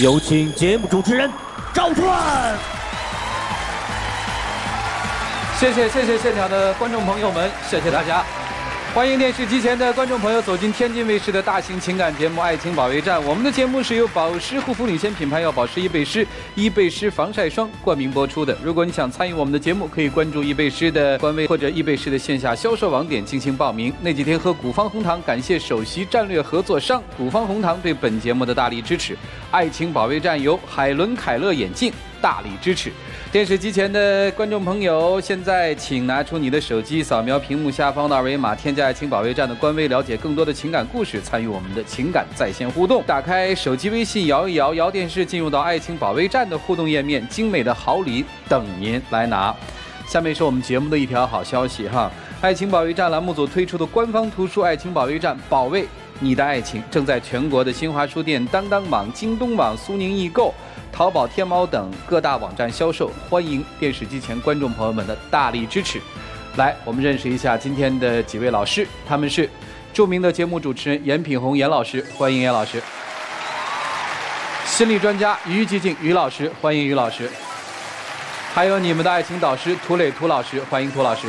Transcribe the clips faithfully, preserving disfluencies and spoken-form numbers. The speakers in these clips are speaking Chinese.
有请节目主持人赵川。 谢谢谢谢现场的观众朋友们，谢谢大家。欢迎电视机前的观众朋友走进天津卫视的大型情感节目《爱情保卫战》。我们的节目是由保湿护肤领先品牌药保湿伊贝诗、伊贝诗防晒霜冠名播出的。如果你想参与我们的节目，可以关注伊贝诗的官微或者伊贝诗的线下销售网点进行报名。那几天喝古方红糖，感谢首席战略合作商古方红糖对本节目的大力支持。爱情保卫战由海伦凯勒眼镜大力支持。电视机前的观众朋友，现在请拿出你的手机，扫描屏幕下方的二维码，添加爱情保卫战的官微，了解更多的情感故事，参与我们的情感在线互动。打开手机微信，摇一摇，摇电视，进入到爱情保卫战的互动页面，精美的好礼等您来拿。下面是我们节目的一条好消息哈，爱情保卫战栏目组推出的官方图书《爱情保卫战》，保卫你的爱情，正在全国的新华书店、当当网、京东网、苏宁易购、淘宝、天猫等各大网站销售，欢迎电视机前观众朋友们的大力支持。来，我们认识一下今天的几位老师，他们是著名的节目主持人严品宏严老师，欢迎严老师；心理专家于吉静于老师，欢迎于老师；还有你们的爱情导师涂磊涂老师，欢迎涂老师。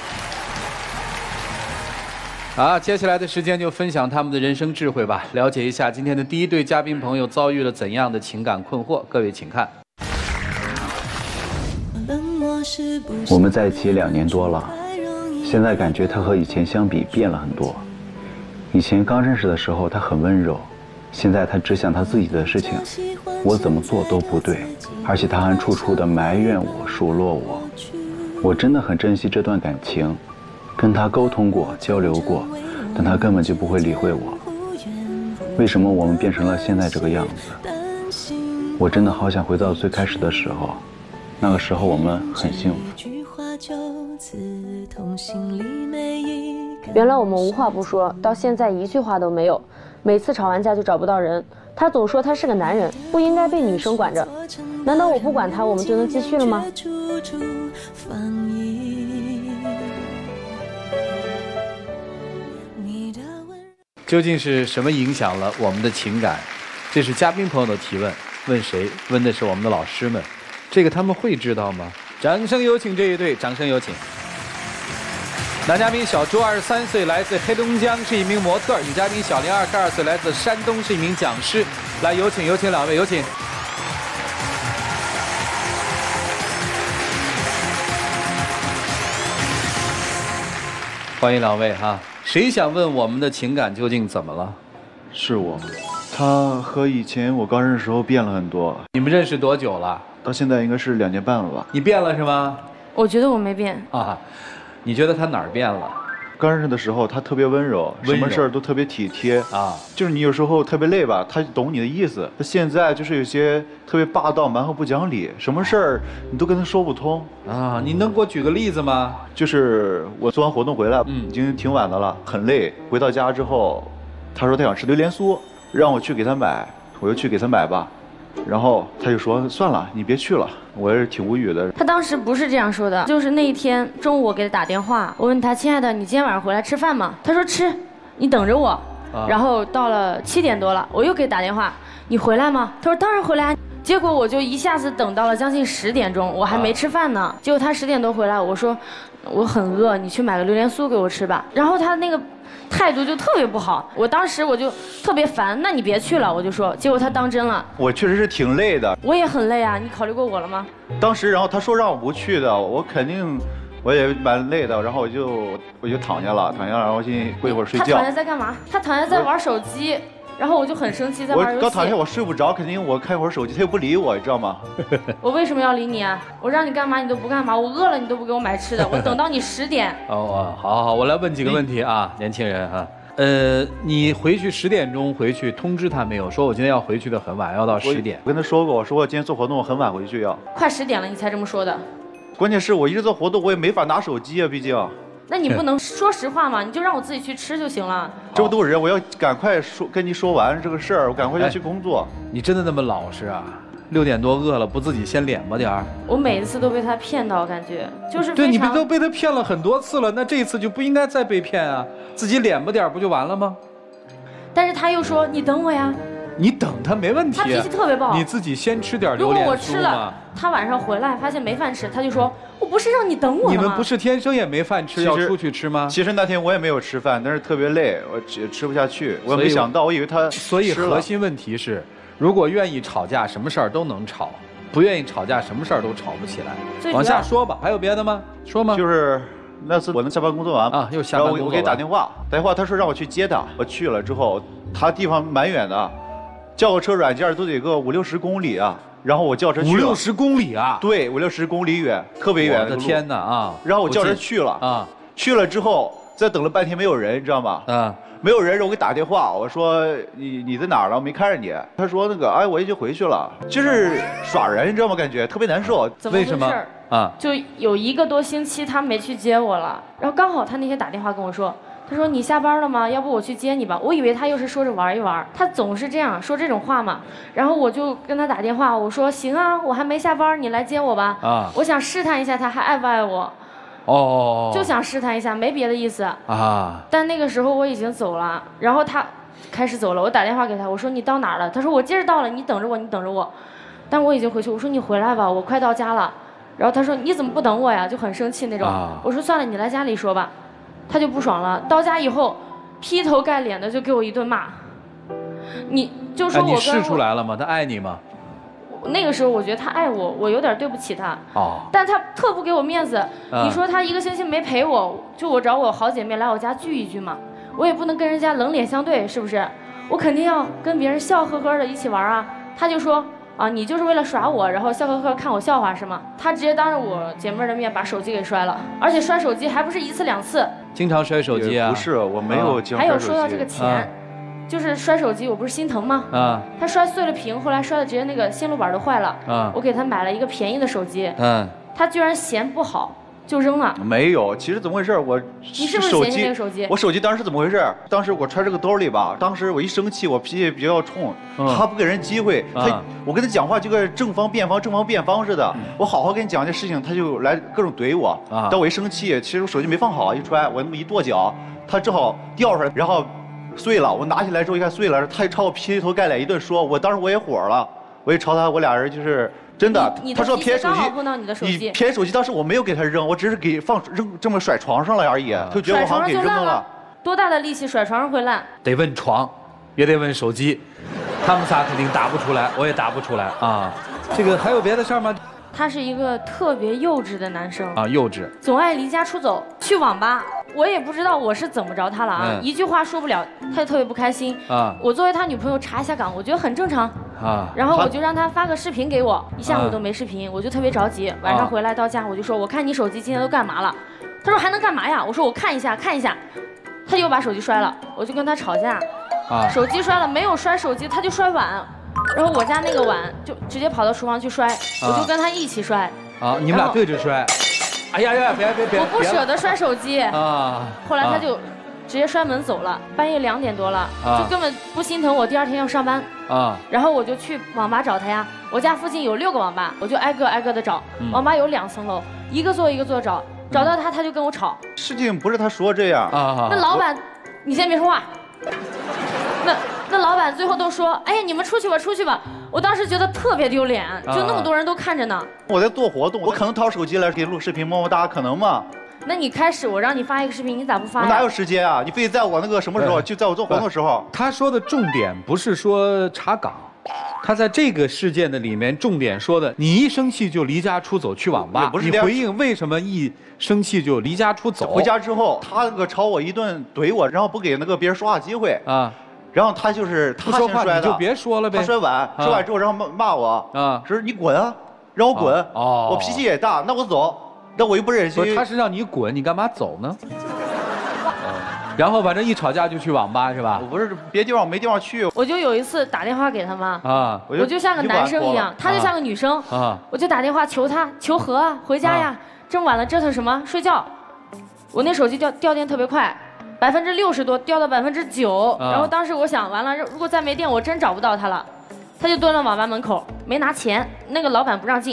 好，接下来的时间就分享他们的人生智慧吧，了解一下今天的第一对嘉宾朋友遭遇了怎样的情感困惑。各位请看。 我们在一起两年多了，现在感觉他和以前相比变了很多。以前刚认识的时候他很温柔，现在他只想他自己的事情，我怎么做都不对，而且他还处处的埋怨我数落我。我真的很珍惜这段感情，跟他沟通过交流过，但他根本就不会理会我。为什么我们变成了现在这个样子？我真的好想回到最开始的时候，那个时候我们很幸福。 原来我们无话不说，到现在一句话都没有，每次吵完架就找不到人。他总说他是个男人，不应该被女生管着。难道我不管他，我们就能继续了吗？ 究竟是什么影响了我们的情感？这是嘉宾朋友的提问，问谁？问的是我们的老师们，这个他们会知道吗？掌声有请这一对，掌声有请。男嘉宾小朱，二十三岁，来自黑龙江，是一名模特；女嘉宾小林，二十二岁，来自山东，是一名讲师。来，有请，有请两位，有请。欢迎两位哈。谁想问我们的情感究竟怎么了？ 是我，他和以前我刚认识的时候变了很多。 你们认识多久了？ 到现在应该是两年半了吧。 你变了是吗？ 我觉得我没变啊，你觉得他哪儿变了？ 刚认识的时候他特别温柔，什么事儿都特别体贴啊， 就是你有时候特别累吧，他懂你的意思。他现在就是有些特别霸道、蛮横、不讲理，什么事儿你都跟他说不通啊。你能给我举个例子吗？ 就是我做完活动回来， 嗯， 已经挺晚的了，很累。回到家之后，他说他想吃榴莲酥，让我去给他买，我就去给他买吧。然后他就说算了，你别去了。我也是挺无语的。 他当时不是这样说的，就是那一天中午我给他打电话，我问他亲爱的，你今天晚上回来吃饭吗？他说吃，你等着我。啊、然后到了七点多了，我又给他打电话，你回来吗？他说当然回来。结果我就一下子等到了将近十点钟，我还没吃饭呢。啊、结果他十点多回来，我说我很饿，你去买个榴莲酥给我吃吧。然后他那个态度就特别不好，我当时我就特别烦，那你别去了，我就说。结果他当真了。 我确实是挺累的。 我也很累啊，你考虑过我了吗？ 当时，然后他说让我不去的，我肯定我也蛮累的，然后我就我就躺下了，躺下了，然后进过一会儿睡觉。 他躺下在干嘛？他躺下在玩手机。然后我就很生气，在玩游戏。 我刚躺下，我睡不着，肯定我看一会儿手机，他又不理我，你知道吗？ 我为什么要理你啊？我让你干嘛你都不干嘛，我饿了你都不给我买吃的，我等到你十点。 哦哦，好好好，我来问几个问题啊，年轻人哈。呃，你回去十点钟回去通知他没有？说我今天要回去的很晚，要到十点。 我跟他说过，我说我今天做活动，我很晚回去要。 快十点了，你才这么说的。 关键是我一直做活动，我也没法拿手机啊，毕竟。 那你不能说实话吗？你就让我自己去吃就行了。 这么多人，我要赶快说跟你说完这个事儿，我赶快要去工作。 你真的那么老实啊？六点多饿了，不自己先敛吧点儿？ 我每一次都被他骗到，感觉就是对你们都被他骗了很多次了，那这一次就不应该再被骗啊！自己敛吧点儿不就完了吗？ 但是他又说你等我呀， 你等他没问题。 他脾气特别暴。 你自己先吃点榴如莲果我吃了酥嘛。 他晚上回来发现没饭吃，他就说我不是让你等我的吗？ 你们不是天生也没饭吃，要出去吃吗？ 其实那天我也没有吃饭，但是特别累，我吃吃不下去。我没想到，我以为他所以核心问题是，如果愿意吵架，什么事儿都能吵；不愿意吵架，什么事儿都吵不起来。往下说吧，还有别的吗？说吗？ 就是那次我能下班工作完啊，又下班工作完， 我给他打电话，打电话他说让我去接他，我去了之后，他地方蛮远的，叫个车软件都得个五六十公里啊。然后我叫车去了， 五六十公里啊？ 对，五六十公里远，特别远。 我的天哪啊！ 然后我叫车去了啊，去了之后再等了半天没有人，你知道吗？啊，没有人，我给打电话，我说你你在哪儿了？我没看着你。他说那个哎，我已经回去了，就是耍人，你知道吗？感觉特别难受。 为什么啊？ 就有一个多星期他没去接我了，然后刚好他那天打电话跟我说。他说你下班了吗？要不我去接你吧。我以为他又是说着玩一玩，他总是这样说这种话嘛。然后我就跟他打电话，我说行啊，我还没下班，你来接我吧。啊，我想试探一下他还爱不爱我。哦，就想试探一下，没别的意思。啊，但那个时候我已经走了，然后他开始走了。我打电话给他，我说你到哪儿了？他说我接着到了，你等着我，你等着我。但我已经回去，我说你回来吧，我快到家了。然后他说你怎么不等我呀？就很生气那种。啊，我说算了，你来家里说吧。他就不爽了，到家以后，劈头盖脸的就给我一顿骂。你就说我跟我、 哎、你试出来了吗？他爱你吗？ 那个时候我觉得他爱我，我有点对不起他。哦。但他特不给我面子。啊、你说他一个星期没陪我，就我找我好姐妹来我家聚一聚嘛，我也不能跟人家冷脸相对，是不是？我肯定要跟别人笑呵呵的一起玩啊。他就说。啊，你就是为了耍我，然后笑呵呵看我笑话是吗？他直接当着我姐妹的面把手机给摔了，而且摔手机还不是一次两次， 经常摔手机啊？ 不是，我没有经常摔手机。 还有说到这个钱，啊、就是摔手机，我不是心疼吗？啊，他摔碎了屏，后来摔的直接那个线路板都坏了。啊，我给他买了一个便宜的手机，嗯，他居然嫌不好。就扔了？ 没有，其实怎么回事？我你是不是嫌弃那个手机？ 我手机当时是怎么回事？当时我揣这个兜里吧，当时我一生气，我脾气比较冲，嗯、他不给人机会，他、嗯、我跟他讲话就跟正方辩方正方辩方似的，嗯、我好好跟你讲这事情，他就来各种怼我。啊、但我一生气，其实我手机没放好，一揣我那么一跺脚，他正好掉出来，然后碎了。我拿起来之后一看碎了，他朝我劈头盖脸一顿说，我当时我也火了，我也朝他，我俩人就是。真的，他说偏手机，你偏手机，当时我没有给他扔，我只是给放扔这么甩床上了而已，他就觉得我好像给扔了。 多大的力气甩床上会烂？ 得问床，也得问手机，他们仨肯定答不出来，我也答不出来啊。这个还有别的事儿吗？ 他是一个特别幼稚的男生啊，幼稚， 总爱离家出走去网吧。我也不知道我是怎么着他了啊，嗯、一句话说不了，他就特别不开心啊。我作为他女朋友查一下岗，我觉得很正常啊。然后我就让他发个视频给我，一下午都没视频，我就特别着急。晚上回来到家，我就说我看你手机今天都干嘛了？他说还能干嘛呀？我说我看一下看一下，他就把手机摔了，我就跟他吵架。啊，手机摔了没有摔手机，他就摔碗。然后我家那个碗就直接跑到厨房去摔，我就跟他一起摔。 啊，你们俩对着摔。哎呀呀，别别别！ 我不舍得摔手机啊。后来他就直接摔门走了，半夜两点多了，就根本不心疼我第二天要上班啊。然后我就去网吧找他呀，我家附近有六个网吧，我就挨个挨个的找。网吧有两层楼，一个座一个座找，找到他他就跟我吵。 事情不是他说这样啊。 那老板，你先别说话。那那老板最后都说，哎呀，你们出去吧，出去吧。我当时觉得特别丢脸，就那么多人都看着呢。 我在做活动，我可能掏手机来给录视频，么么哒，可能吗？ 那你开始我让你发一个视频，你咋不发呀？ 我哪有时间啊？你非得在我那个什么时候？就在我做活动的时候。 他说的重点不是说查岗，他在这个事件的里面重点说的，你一生气就离家出走去网吧。你回应为什么一生气就离家出走？ 回家之后，他那个朝我一顿怼我，然后不给那个别人说话机会啊。然后他就是他说话你就别说了呗。 他摔碗，摔碗之后然后骂骂我啊，说你滚啊，让我滚。哦，我脾气也大，那我走，那我又不忍心。 他是让你滚，你干嘛走呢？然后反正一吵架就去网吧是吧？ 我不是别地方没地方去。 我就有一次打电话给他嘛，啊，我就像个男生一样，他就像个女生啊，我就打电话求他求和啊，回家呀，这么晚了折腾什么？睡觉。我那手机掉掉电特别快。百分之六十多掉到百分之九，然后当时我想完了，如果再没电，我真找不到他了。他就蹲了网吧门口，没拿钱，那个老板不让进，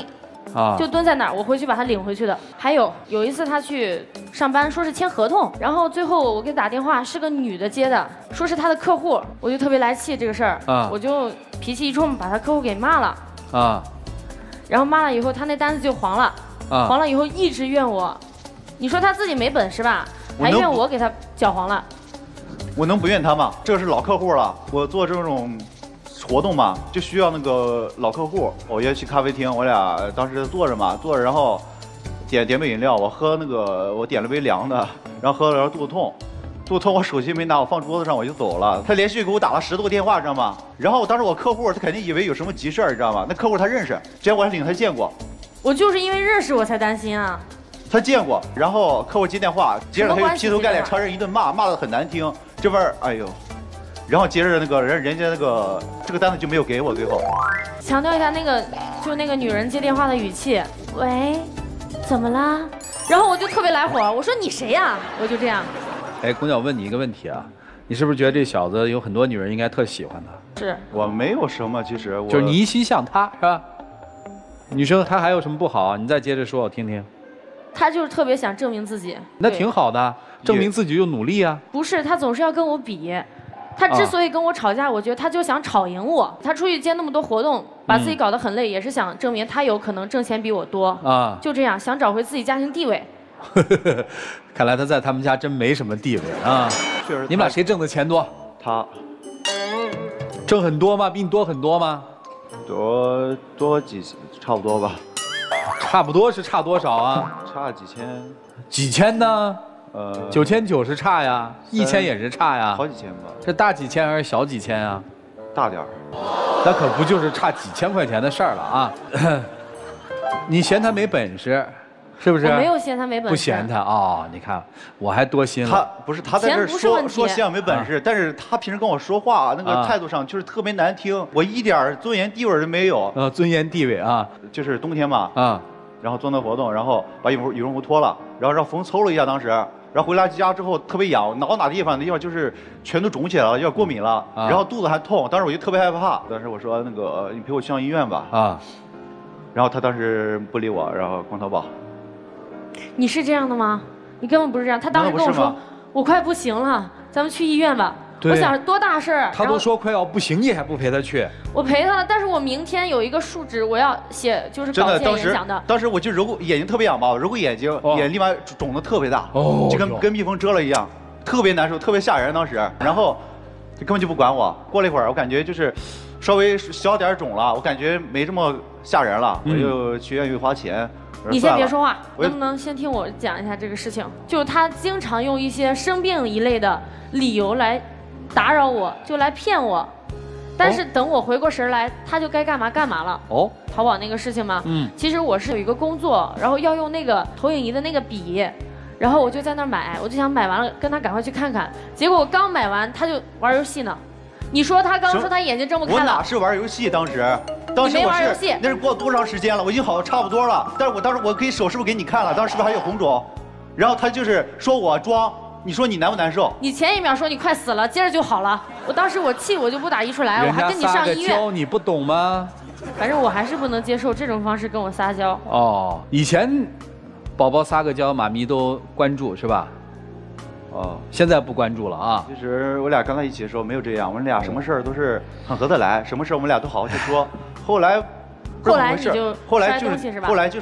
啊， 就蹲在那儿，我回去把他领回去的。还有有一次他去上班，说是签合同，然后最后我给他打电话，是个女的接的，说是他的客户，我就特别来气这个事儿，啊，我就脾气一冲，把他客户给骂了，啊，然后骂了以后，他那单子就黄了，啊，黄了以后一直怨我，你说他自己没本事吧，还怨我给他搅黄了。 我能不怨他吗？这个是老客户了，我做这种活动嘛，就需要那个老客户。我约去咖啡厅，我俩当时坐着嘛，坐着，然后点点杯饮料，我喝那个，我点了杯凉的，然后喝了，然后肚子痛，肚子痛，我手机没拿，我放桌子上我就走了。他连续给我打了十多个电话，知道吗？然后当时我客户他肯定以为有什么急事儿，知道吗？那客户他认识，之前我还领他见过。 我就是因为认识我才担心啊。 他见过，然后客户接电话，接着他又劈头盖脸朝人一顿骂，骂得很难听。这边哎呦。然后接着那个人，人家那个这个单子就没有给我，最后。 强调一下那个，就那个女人接电话的语气，喂，怎么啦？然后我就特别来火，我说你谁呀？我就这样。 哎，姑娘，我问你一个问题啊，你是不是觉得这小子有很多女人应该特喜欢他？ 是。 我没有什么，其实我就是你一心向他，是吧？女生她还有什么不好啊？你再接着说，我听听。 他就是特别想证明自己。 那挺好的，证明自己就努力啊。 不是，他总是要跟我比。他之所以跟我吵架，我觉得他就想吵赢我。他出去接那么多活动，把自己搞得很累，也是想证明他有可能挣钱比我多啊。就这样，想找回自己家庭地位。 看来他在他们家真没什么地位啊。确实，你们俩谁挣的钱多？ 他。 挣很多吗？比你多很多吗？ 多多几，差不多吧。 差不多是差多少啊？ 差几千。 几千呢？ 呃， 九千九是差呀，一千也是差呀， 好几千吧。 这大几千还是小几千啊？ 大点儿。 那可不就是差几千块钱的事儿了啊！你嫌他没本事，是不是？ 我没有嫌他没本事。 不嫌他啊、哦！你看，我还多心了。 他不是他在这说说嫌我没本事，啊、但是他平时跟我说话那个态度上就是特别难听，啊、我一点尊严地位都没有。 呃，尊严地位啊， 就是冬天嘛啊。 然后做那活动，然后把羽绒羽绒服脱了，然后让风抽了一下，当时，然后回来家之后特别痒，挠哪地方那地方就是全都肿起来了，有点过敏了，啊、然后肚子还痛，当时我就特别害怕，当时我说那个你陪我去趟医院吧，啊，然后他当时不理我，然后光淘宝。 你是这样的吗？你根本不是这样，他当时跟我说我快不行了，咱们去医院吧。我想多大事儿， 他都说快要不行，你还不陪他去？ 我陪他了，但是我明天有一个述职，我要写，就是稿件演讲的。 当时我就揉过眼睛特别痒吧，揉过眼睛，哦、眼立马肿得特别大，哦、就跟跟蜜蜂蛰了一样，特别难受，特别吓人。当时，然后就根本就不管我。过了一会儿，我感觉就是稍微小点肿了，我感觉没这么吓人了，嗯、我就去医院花钱。 你先别说话，能不能先听我讲一下这个事情？就是他经常用一些生病一类的理由来打扰我，就来骗我。但是等我回过神来，他就该干嘛干嘛了。哦，淘宝那个事情嘛，嗯，其实我是有一个工作，然后要用那个投影仪的那个笔，然后我就在那儿买，我就想买完了跟他赶快去看看。结果我刚买完，他就玩游戏呢。你说他刚说他眼睛睁不开了， 我哪是玩游戏？当时，当时我是那是过多长时间了？我已经好差不多了。但是我当时我可以手是不是给你看了？当时是不是还有红肿？然后他就是说我装，你说你难不难受？ 你前一秒说你快死了，接着就好了。我当时我气我就不打一处来，我还跟你上医院。 教你不懂吗？ 反正我还是不能接受这种方式跟我撒娇。 哦，以前宝宝撒个娇，妈咪都关注是吧？哦，现在不关注了啊。 其实我俩刚在一起的时候没有这样，我们俩什么事儿都是很合得来，什么事儿我们俩都好好去说。后来， 后来你就后来就是后来就是，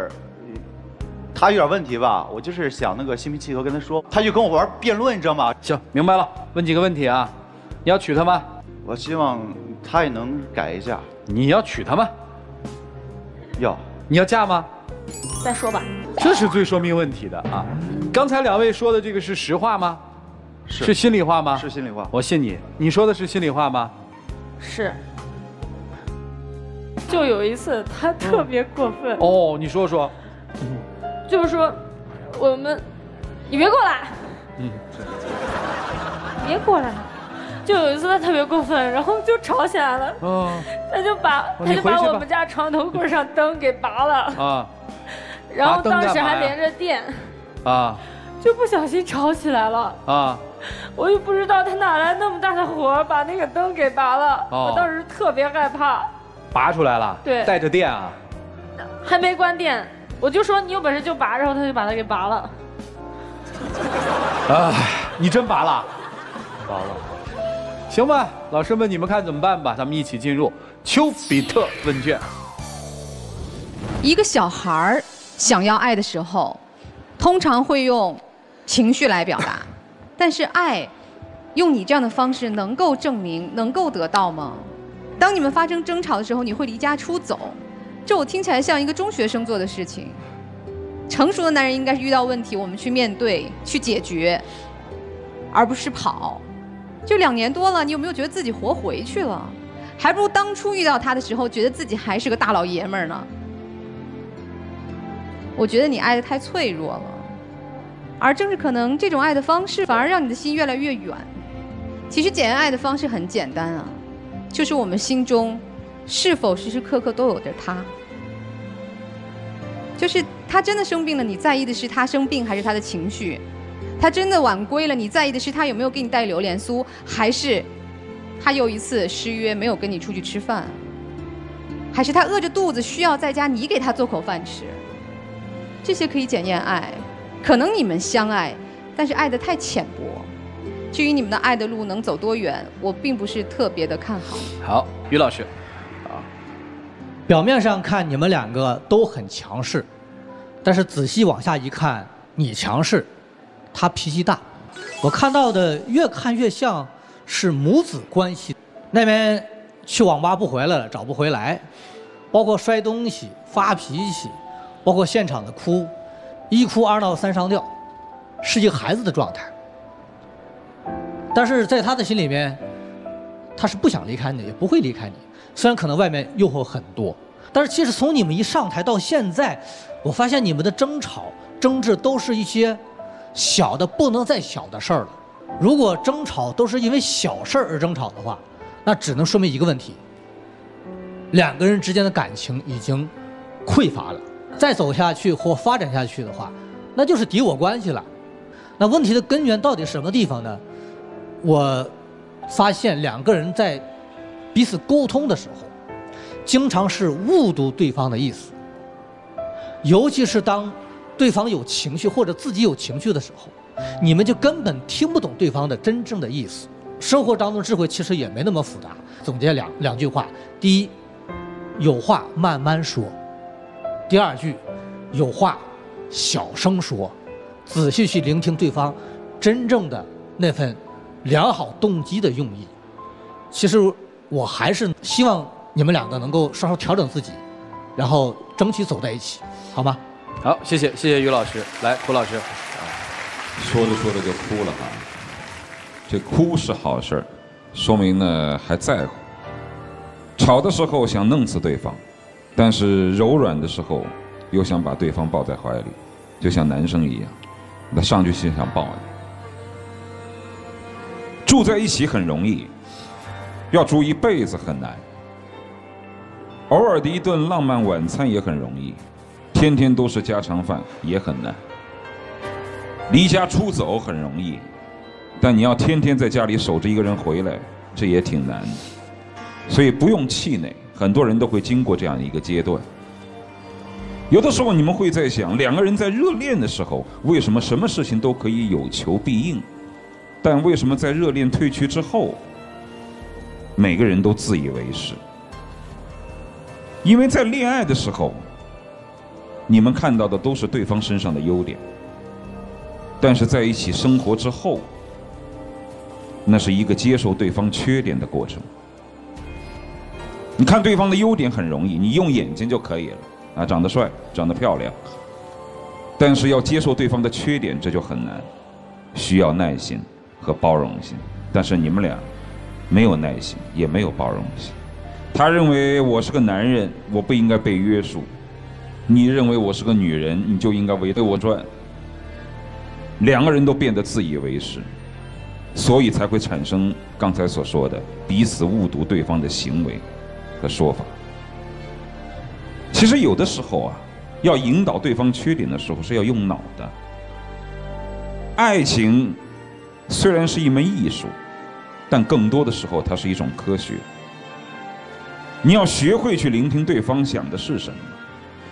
他有点问题吧，我就是想那个心平气和跟他说，他就跟我玩辩论，你知道吗？ 行，明白了。问几个问题啊？你要娶她吗？ 我希望他也能改一下。 你要娶她吗？ 要。 你要嫁吗？ 再说吧。 这是最说明问题的啊！刚才两位说的这个是实话吗？ 是。 是心里话吗？ 是心里话。 我信你。你说的是心里话吗？ 是。就有一次他特别过分。 嗯、哦，你说说。 嗯、就是说，我们，你别过来。嗯。别过来。就有一次他特别过分，然后就吵起来了。哦。他就把、哦、他就把我们家床头柜上灯给拔了。啊。然后当时还连着电，啊，就不小心吵起来了啊！我也不知道他哪来那么大的火把那个灯给拔了，哦、我当时特别害怕。 拔出来了？ 对， 带着电啊？ 还没关电，我就说你有本事就拔，然后他就把它给拔了。 哎，你真拔了？拔了。行吧，老师们，你们看怎么办吧？咱们一起进入丘比特问卷。 一个小孩儿想要爱的时候，通常会用情绪来表达，但是爱，用你这样的方式能够证明、能够得到吗？当你们发生争吵的时候，你会离家出走，这我听起来像一个中学生做的事情。成熟的男人应该是遇到问题，我们去面对、去解决，而不是跑。就两年多了，你有没有觉得自己活回去了？还不如当初遇到他的时候，觉得自己还是个大老爷们儿呢。我觉得你爱得太脆弱了，而正是可能这种爱的方式，反而让你的心越来越远。其实检验爱的方式很简单啊，就是我们心中是否时时刻刻都有着他。就是他真的生病了，你在意的是他生病还是他的情绪？他真的晚归了，你在意的是他有没有给你带榴莲酥，还是他又一次失约没有跟你出去吃饭？还是他饿着肚子需要在家你给他做口饭吃？这些可以检验爱。可能你们相爱，但是爱得太浅薄。至于你们的爱的路能走多远，我并不是特别的看好。 好，于老师，啊， 表面上看你们两个都很强势，但是仔细往下一看，你强势，他脾气大。我看到的越看越像是母子关系。那边去网吧不回来了，找不回来，包括摔东西、发脾气，包括现场的哭，一哭二闹三上吊，是一个孩子的状态。但是在他的心里面，他是不想离开你，也不会离开你。虽然可能外面诱惑很多，但是其实从你们一上台到现在，我发现你们的争吵、争执都是一些小的不能再小的事儿了。如果争吵都是因为小事而争吵的话，那只能说明一个问题：两个人之间的感情已经匮乏了。再走下去或发展下去的话，那就是敌我关系了。那问题的根源到底什么地方呢？我发现两个人在彼此沟通的时候，经常是误读对方的意思，尤其是当对方有情绪或者自己有情绪的时候，你们就根本听不懂对方的真正的意思。生活当中智慧其实也没那么复杂，总结两两句话：第一，有话慢慢说；第二句，有话小声说，仔细去聆听对方真正的那份良好动机的用意。其实我还是希望你们两个能够稍稍调整自己，然后争取走在一起，好吗？ 好，谢谢谢谢于老师。来，胡老师， 说着说着就哭了哈，这哭是好事儿，说明呢还在乎。吵的时候想弄死对方，但是柔软的时候又想把对方抱在怀里，就像男生一样，那上去就想抱你。住在一起很容易，要住一辈子很难。偶尔的一顿浪漫晚餐也很容易，天天都是家常饭也很难。离家出走很容易，但你要天天在家里守着一个人回来，这也挺难的。所以不用气馁，很多人都会经过这样一个阶段。有的时候你们会在想，两个人在热恋的时候，为什么什么事情都可以有求必应？但为什么在热恋退去之后，每个人都自以为是？因为在恋爱的时候，你们看到的都是对方身上的优点，但是在一起生活之后，那是一个接受对方缺点的过程。你看对方的优点很容易，你用眼睛就可以了啊，长得帅，长得漂亮。但是要接受对方的缺点，这就很难，需要耐心和包容心。但是你们俩没有耐心，也没有包容心。他认为我是个男人，我不应该被约束；你认为我是个女人，你就应该围着我转。两个人都变得自以为是，所以才会产生刚才所说的彼此误读对方的行为和说法。其实有的时候啊，要引导对方缺点的时候是要用脑的。爱情虽然是一门艺术，但更多的时候它是一种科学。你要学会去聆听对方想的是什么，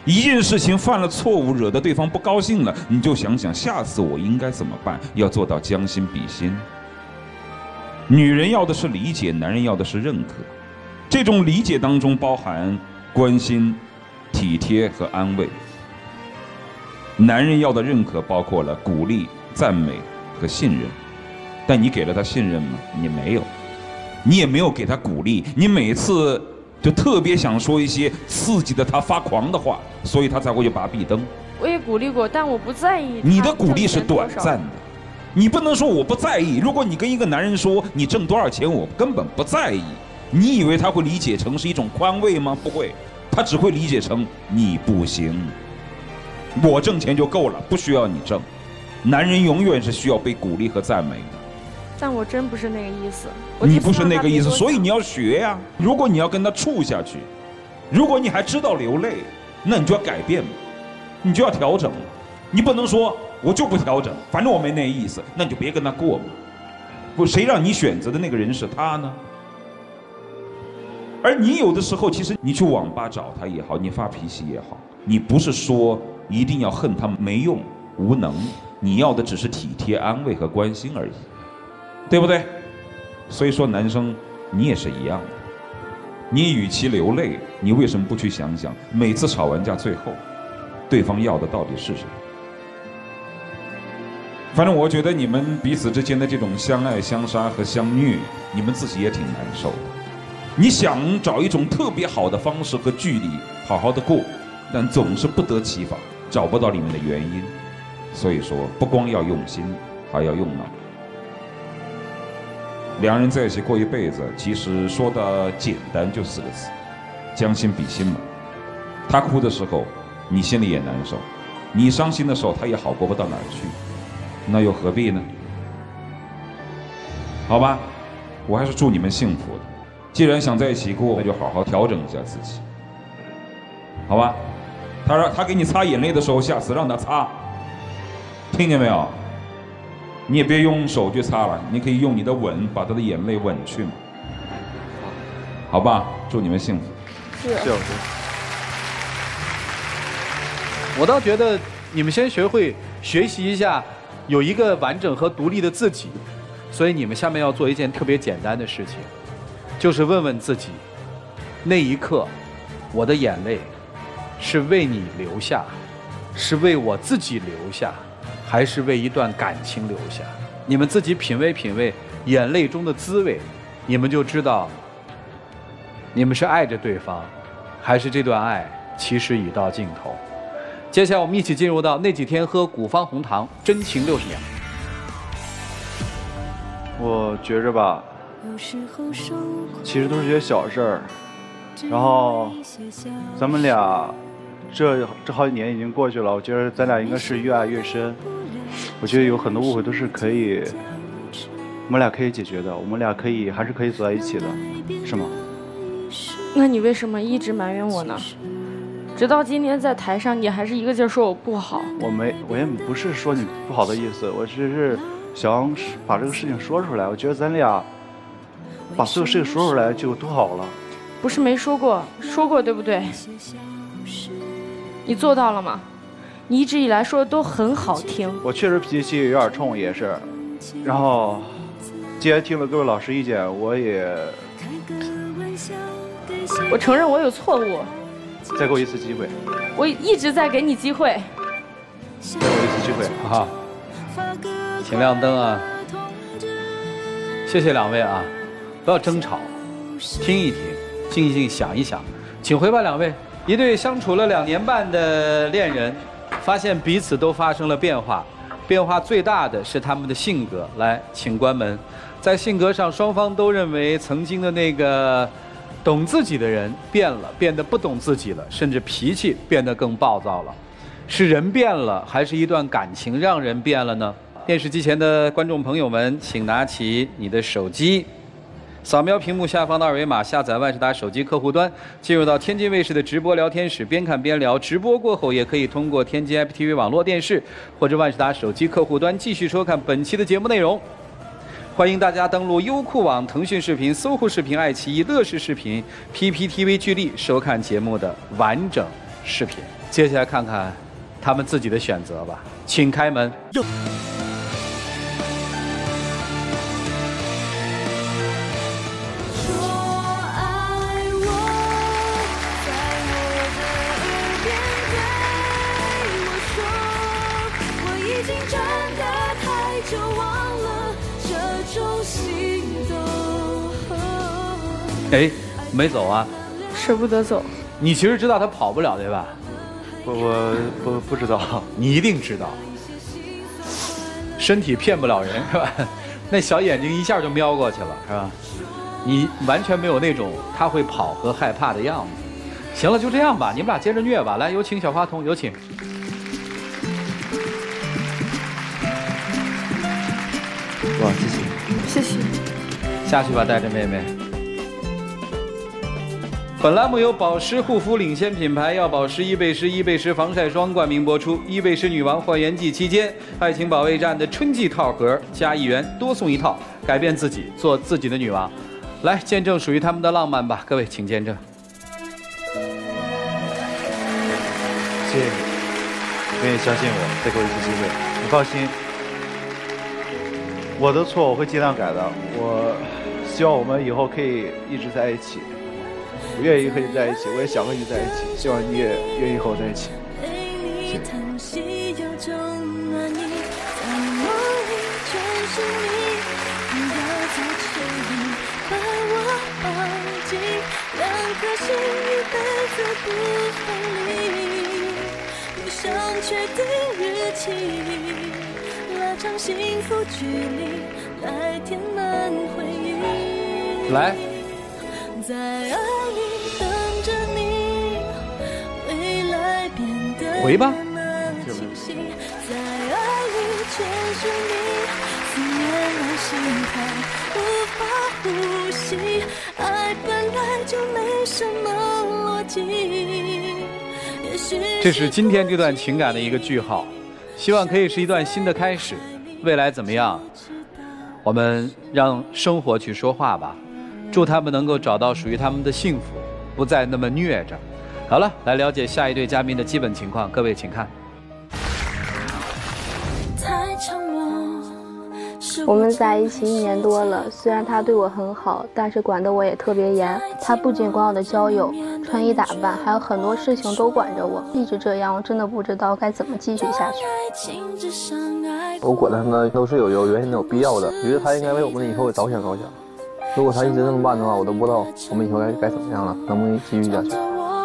一件事情犯了错误，惹得对方不高兴了，你就想想下次我应该怎么办，要做到将心比心。女人要的是理解，男人要的是认可。这种理解当中包含关心、体贴和安慰。男人要的认可包括了鼓励、赞美和信任。但你给了他信任吗？你没有。你也没有给他鼓励，你每次就特别想说一些刺激的他发狂的话，所以他才会去拔壁灯。 我也鼓励过，但我不在意。 你的鼓励是短暂的，你不能说我不在意。如果你跟一个男人说你挣多少钱，我根本不在意，你以为他会理解成是一种宽慰吗？不会，他只会理解成你不行，我挣钱就够了，不需要你挣。男人永远是需要被鼓励和赞美的。 但我真不是那个意思。 你不是那个意思，所以你要学呀。如果你要跟他处下去，如果你还知道流泪，那你就要改变嘛，你就要调整了。你不能说我就不调整，反正我没那意思，那你就别跟他过嘛。不，谁让你选择的那个人是他呢？而你有的时候，其实你去网吧找他也好，你发脾气也好，你不是说一定要恨他没用、无能，你要的只是体贴、安慰和关心而已。对不对？所以说男生你也是一样的，你与其流泪，你为什么不去想想每次吵完架最后对方要的到底是什么？反正我觉得你们彼此之间的这种相爱相杀和相虐，你们自己也挺难受的。你想找一种特别好的方式和距离好好的过，但总是不得其法，找不到里面的原因。所以说不光要用心，还要用脑。两人在一起过一辈子，其实说的简单就四个字：将心比心嘛。他哭的时候，你心里也难受；你伤心的时候，他也好过不到哪儿去。那又何必呢？好吧，我还是祝你们幸福的。既然想在一起过，那就好好调整一下自己，好吧？他让他给你擦眼泪的时候，下次让他擦，听见没有？你也别用手去擦了，你可以用你的吻把他的眼泪吻去嘛，好吧？祝你们幸福。 是。 是。 我倒觉得你们先学会学习一下，有一个完整和独立的自己，所以你们下面要做一件特别简单的事情，就是问问自己，那一刻，我的眼泪是为你流下，是为我自己流下，还是为一段感情留下？你们自己品味品味眼泪中的滋味，你们就知道，你们是爱着对方，还是这段爱其实已到尽头。接下来我们一起进入到那几天喝古方红糖，真情六十秒。 我觉着吧，其实都是些小事儿，然后咱们俩这这好几年已经过去了，我觉得咱俩应该是越爱越深。我觉得有很多误会都是可以，我们俩可以解决的，我们俩可以还是可以走在一起的，是吗？ 那你为什么一直埋怨我呢？直到今天在台上，你还是一个劲儿说我不好。 我没，我也不是说你不好的意思，我只是想把这个事情说出来。我觉得咱俩把所有事情说出来就都好了。 不是没说过，说过对不对？你做到了吗？你一直以来说的都很好听。 我确实脾气有点冲，也是。然后，既然听了各位老师意见，我也， 我承认我有错误。 再给我一次机会。 我一直在给你机会。 再给我一次机会啊！请亮灯啊！谢谢两位啊！不要争吵，听一听，静一静，想一想。请回吧，两位。一对相处了两年半的恋人，发现彼此都发生了变化，变化最大的是他们的性格。来，请关门。在性格上，双方都认为曾经的那个懂自己的人变了，变得不懂自己了，甚至脾气变得更暴躁了。是人变了，还是一段感情让人变了呢？电视机前的观众朋友们，请拿起你的手机，扫描屏幕下方的二维码，下载万事达手机客户端，进入到天津卫视的直播聊天室，边看边聊。直播过后，也可以通过天津 I P T V 网络电视或者万事达手机客户端继续收看本期的节目内容。欢迎大家登录优酷网、腾讯视频、搜狐视频、爱奇艺、乐视视频、P P T V 聚力收看节目的完整视频。接下来看看他们自己的选择吧，请开门。哎，没走啊？ 舍不得走。 你其实知道他跑不了，对吧？ 我我不不知道。 你一定知道。身体骗不了人，是吧？那小眼睛一下就瞄过去了，是吧？你完全没有那种他会跑和害怕的样子。行了，就这样吧，你们俩接着虐吧。来，有请小花童，有请。 哇，谢谢。 谢谢。 下去吧，带着妹妹。本栏目由保湿护肤领先品牌药保湿伊贝诗伊贝诗防晒霜冠名播出。伊贝诗女王焕颜季期间，爱情保卫战的春季套盒加一元多送一套，改变自己，做自己的女王。来，见证属于他们的浪漫吧，各位，请见证。 谢谢你，愿意相信我，再给我一次机会。你放心，我的错我会尽量改的。我希望我们以后可以一直在一起。我愿意和你在一起，我也想和你在一起，希望你也愿意和我在一起。谢谢。来。 在爱里等着你，未来变得回吧。 在爱里全是你，思念让心跳无法呼吸。爱本来就没什么逻辑。 这是今天这段情感的一个句号，希望可以是一段新的开始。未来怎么样？我们让生活去说话吧。祝他们能够找到属于他们的幸福，不再那么虐着。好了，来了解下一对嘉宾的基本情况，各位请看。 我们在一起一年多了，虽然他对我很好，但是管得我也特别严。他不仅管我的交友、穿衣打扮，还有很多事情都管着我。一直这样，我真的不知道该怎么继续下去。 我管他呢，都是有有原因的、有必要的。我觉得他应该为我们以后着想着想。如果他一直这么办的话，我都不知道我们以后该该怎么样了，能不能继续下去？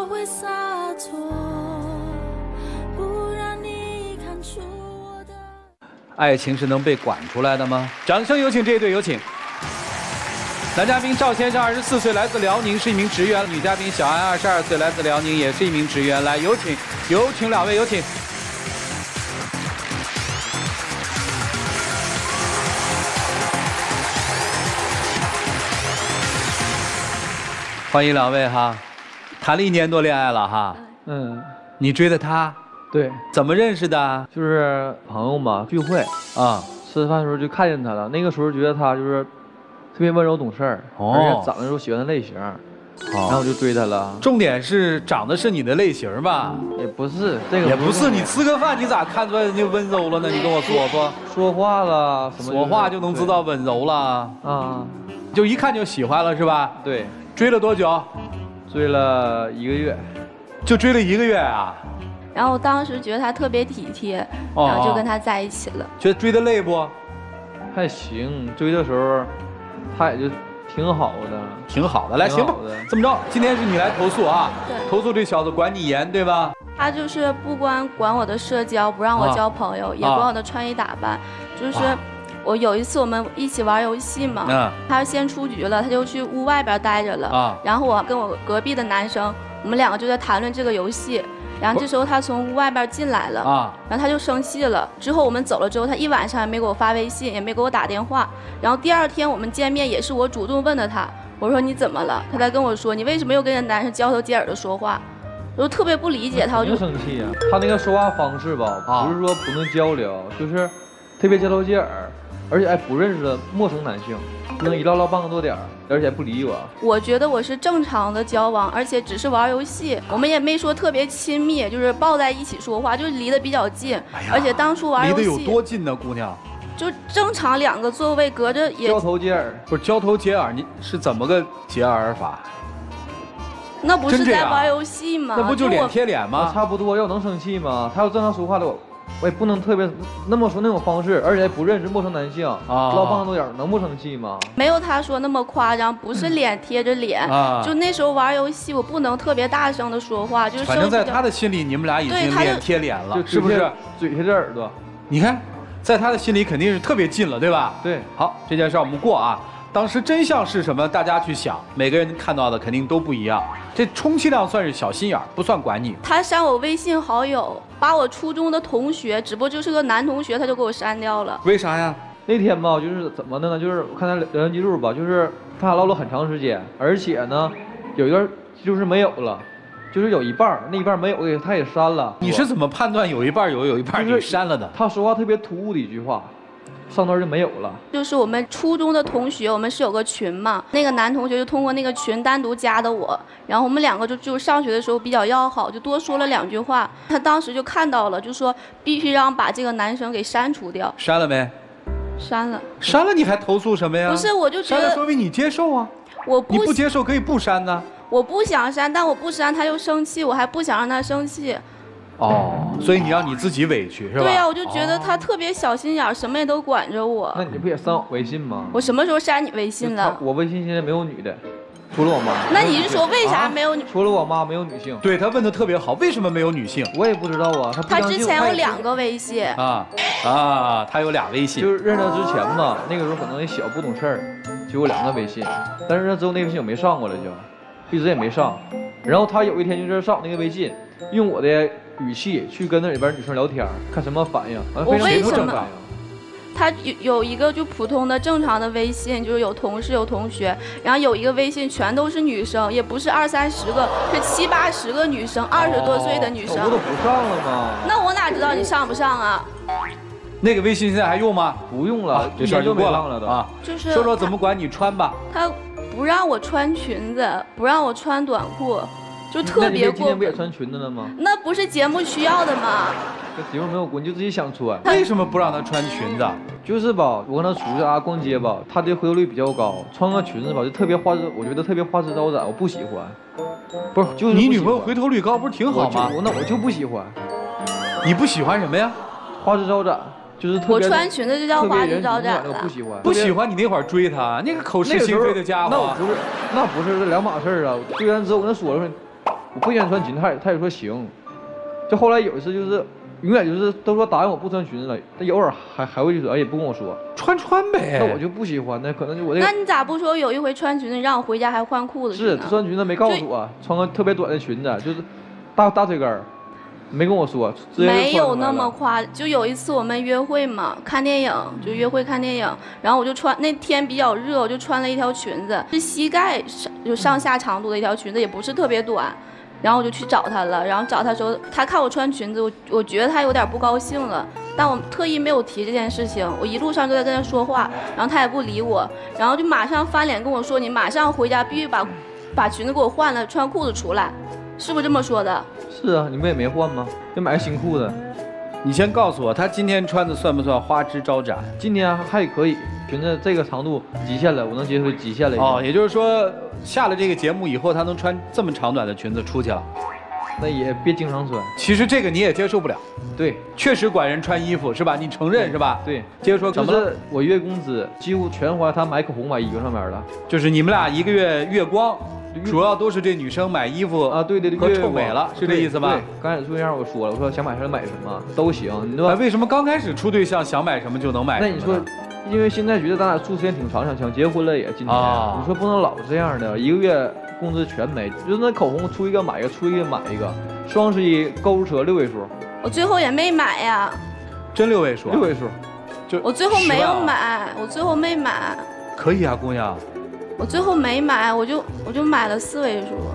爱情是能被管出来的吗？掌声有请这一对，有请。男嘉宾赵先生，二十四岁，来自辽宁，是一名职员；女嘉宾小安，二十二岁，来自辽宁，也是一名职员。来，有请，有请两位，有请。欢迎两位哈，谈了一年多恋爱了哈。 嗯， 你追的他？ 对。 怎么认识的？ 就是朋友嘛，聚会啊，吃饭的时候就看见他了。那个时候觉得他就是特别温柔懂事儿，哦、而且长得我喜欢的类型，哦、然后我就追他了。 重点是长得是你的类型吧？ 也不是，这个也不是。你吃个饭，你咋看出来人家温柔了呢？你跟我说说。 说话了什么？ 说话就能知道温柔了啊， 就一看就喜欢了是吧？ 对。 追了多久？ 追了一个月， 就追了一个月啊。 然后我当时觉得他特别体贴，哦、然后就跟他在一起了。 觉得追的累不？ 还行，追的时候他也就挺好的， 挺好的。来，行吧，这么着，今天是你来投诉啊？ 对。 投诉这小子管你严，对吧？ 他就是不光管我的社交，不让我交朋友，啊、也管我的穿衣打扮，就是。啊我有一次我们一起玩游戏嘛，嗯、他先出局了，他就去屋外边待着了。啊、然后我跟我隔壁的男生，我们两个就在谈论这个游戏。然后这时候他从屋外边进来了，啊、然后他就生气了。之后我们走了之后，他一晚上也没给我发微信，也没给我打电话。然后第二天我们见面也是我主动问的他，我说你怎么了？他才跟我说你为什么又跟人男生交头接耳的说话？我就特别不理解他，我就生气啊。他那个说话方式吧，不是说不能交流，就是特别交头接耳。 而且还不认识的陌生男性，可能一唠唠半个多点儿，而且不理我。 我觉得我是正常的交往，而且只是玩游戏，我们也没说特别亲密，就是抱在一起说话，就是离得比较近。哎、而且当初玩游戏离得有多近呢，姑娘？ 就正常两个座位隔着也交头接耳， 不是交头接耳，你是怎么个接耳法？ 那不是在玩游戏吗？ 那不就脸贴脸吗？ 差不多，要能生气吗？他要正常说话的我。我也不能特别那么说那种方式，而且还不认识陌生男性，啊，唠半个多点能不生气吗？ 没有他说那么夸张，不是脸贴着脸，啊，就那时候玩游戏，我不能特别大声的说话，就是反正在他的心里，你们俩已经脸贴脸了，是不是？ 嘴贴着耳朵， 你看，在他的心里肯定是特别近了，对吧？ 对。 好，这件事我们过啊。当时真相是什么？大家去想，每个人看到的肯定都不一样。这充其量算是小心眼，不算管你。 他删我微信好友，把我初中的同学，只不过就是个男同学，他就给我删掉了。 为啥呀？ 那天吧，就是怎么的呢？就是我看他聊天记录吧，就是他俩唠了很长时间，而且呢，有一段就是没有了，就是有一半那一半没有给他也删了。 你是怎么判断有一半有有一半给删了的？ 他说话特别突兀的一句话。上段就没有了， 就是我们初中的同学，我们是有个群嘛，那个男同学就通过那个群单独加的我，然后我们两个就就上学的时候比较要好，就多说了两句话，他当时就看到了，就说必须让把这个男生给删除掉。 删了没？ 删了。 删了你还投诉什么呀？ 不是，我就觉得删了说明你接受啊。 我不你不接受可以不删呢。 我不想删，但我不删他又生气，我还不想让他生气。 哦，所以你让你自己委屈是吧？ 对呀、啊，我就觉得他特别小心眼，什么也都管着我。 那你不也删我微信吗？ 我什么时候删你微信了？ 我微信现在没有女的，除了我妈。 那你是说为啥没有女？ 啊、除了我妈没有女性。 对他问的特别好，为什么没有女性？ 我也不知道啊。他他之前有两个微信。 啊啊，他有俩微信。 就是认识他之前嘛，那个时候可能也小不懂事儿，就有两个微信。但是那之后那个微信我没上过了就，一直也没上。然后他有一天就是上我那个微信，用我的语气去跟那里边女生聊天，看什么反应， 我为什么？他有有一个就普通的正常的微信，就是有同事有同学，然后有一个微信全都是女生，也不是二三十个，是七八十个女生，二十多岁的女生。 我、哦、不都不上了吗？ 那我哪知道你上不上啊？ 那个微信现在还用吗？ 不用了，啊、 这事儿就过了的啊。 就是说说怎么管你穿吧。 他不让我穿裙子，不让我穿短裤。就特别过。 今天不也穿裙子了吗？ 那不是节目需要的吗？ 这节目没有过，你就自己想穿。 为什么不让他穿裙子？ 就是吧，我跟他出去啊逛街吧，他的回头率比较高，穿个裙子吧就特别花枝，我觉得特别花枝招展，我不喜欢。不是，就是你女朋友回头率高，不是挺好吗？ 我那我就不喜欢。 你不喜欢什么呀？ 花枝招展。就是我穿裙子就叫花枝招展了，不喜欢， 不喜欢你那会儿追他，那个口是心非的家伙。 那不是，那不是这两码事啊！追完之后我跟他说了，我不喜欢穿裙子，他也他也说行。就后来有一次就是永远就是都说答应我不穿裙子了，但偶尔还还会就说哎也不跟我说穿穿呗。 那我就不喜欢，那可能就我这。 那你咋不说有一回穿裙子，你让我回家还换裤子？ 是穿裙子没告诉我，穿个特别短的裙子，就是大大腿根儿。没跟我说， 没有那么夸。就有一次我们约会嘛，看电影，就约会看电影，然后我就穿那天比较热，我就穿了一条裙子，是膝盖上就上下长度的一条裙子，也不是特别短。然后我就去找他了，然后找他时候，他看我穿裙子，我我觉得他有点不高兴了，但我特意没有提这件事情，我一路上都在跟他说话，然后他也不理我，然后就马上翻脸跟我说，你马上回家必须把把裙子给我换了，穿裤子出来，是不是这么说的？ 是啊，你们也没换吗？就买个新裤子。 你先告诉我，他今天穿的算不算花枝招展？ 今天还可以，裙子这个长度极限了，我能接受极限了。 哦，也就是说，下了这个节目以后，他能穿这么长短的裙子出去了。 那也别经常穿。 其实这个你也接受不了。 对， 确实管人穿衣服是吧？你承认是吧？ 对。 接着说，怎么了？ 我月工资几乎全花他买口红、买衣服上面了。 就是你们俩一个月月光。主要都是这女生买衣服啊，对对对， 和臭美了，是这意思吧？ 对，刚开始处对象我说了，我说想买什么买什么都行，你说为什么刚开始处对象想买什么就能买？ 那你说，因为现在觉得咱俩处时间挺长，想想结婚了也今天，啊、你说不能老这样的，一个月工资全没，就是那口红出一个买一个，出一个买一个，双十一购物车六位数， 我最后也没买呀， 真六位数、啊？ 六位数， 就我最后没有买，我最后没买。 可以啊，姑娘。 我最后没买，我就我就买了四位数。